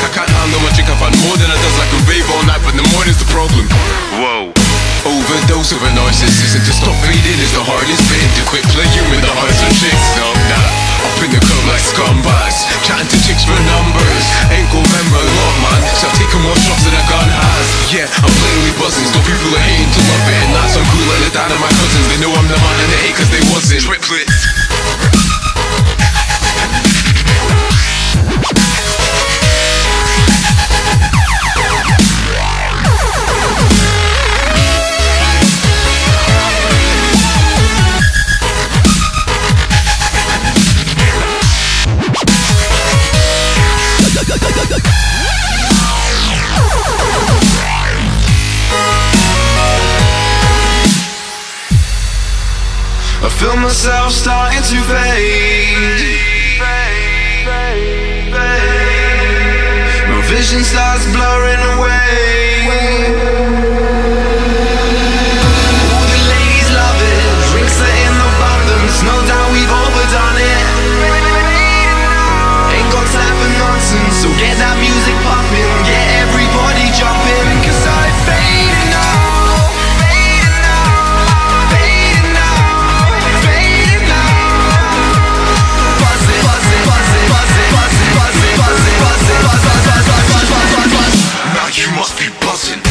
I can't handle my drink, I've had more than a dozen. I can rave all night, but in the morning's the problem. Whoa. Overdose of a narcissist, and to stop fading is the hardest bit. To quit playing with the hearts of chicks. No, nah, up in the club like scumbags, chatting to chicks for numbers. Ain't gon' remember a lot, man, so I'm taking more shots than a gun has. Yeah, I'm blatantly buzzing, still people are hating to love it. And that's uncool like the dad of my cousins. They know I'm the man and they hate cause they wasn't. Triplets. I feel myself starting to fade. My vision starts blurring away. All the ladies love it, drinks are in abundance. No doubt we've overdone it. Ain't got time for nonsense, so get that music popping, get everybody jumping. Cause I'm fading now. You must be buzzing.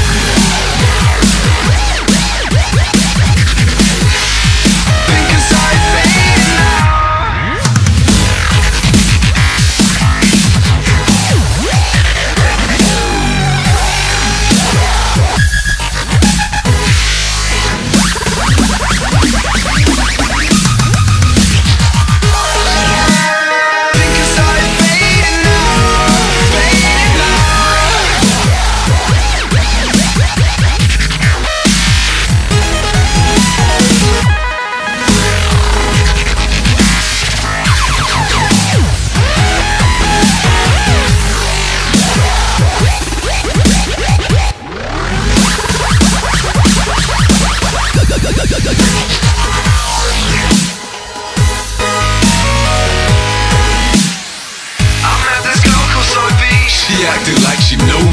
She acted like she knows